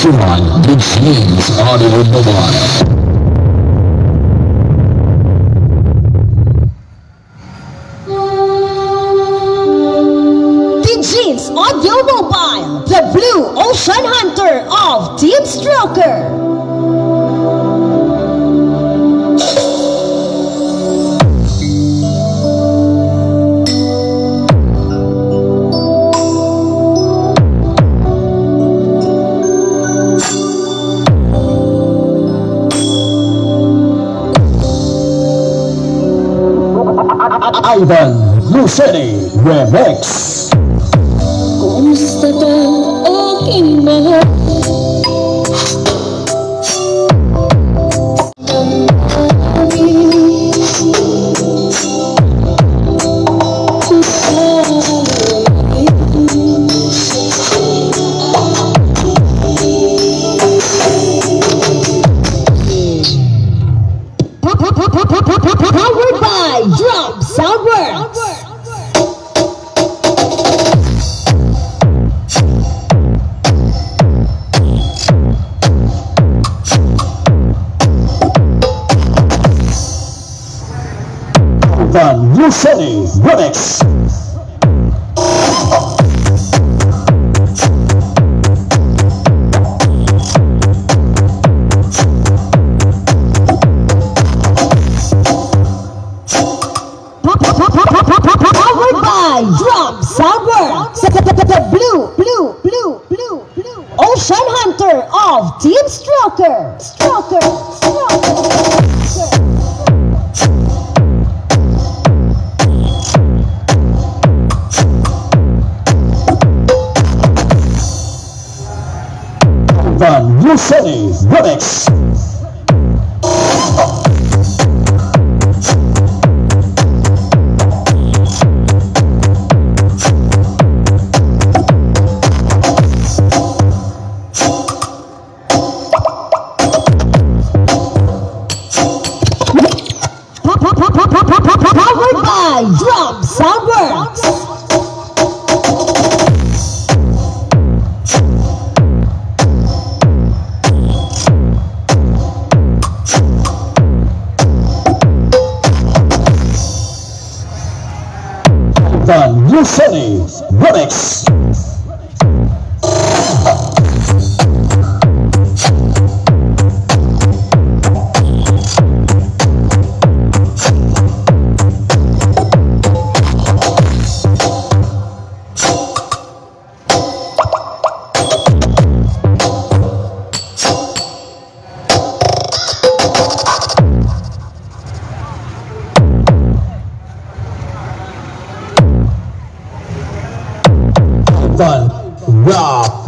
everyone, the James Audio Mobile. Audio Mobile, the Blue Ocean Hunter of Team Stroker. Ivan Luceni Remix. Kumusta ka aking mahal? Powered by Drum Soundworks. Van Luceni Remix. Powered by Drum Soundworks. The Blue Ocean Hunter of Team Stroker. Van Luceni Remix. Powered by Drum Soundworks. Van Luceni Remix. Van Rock.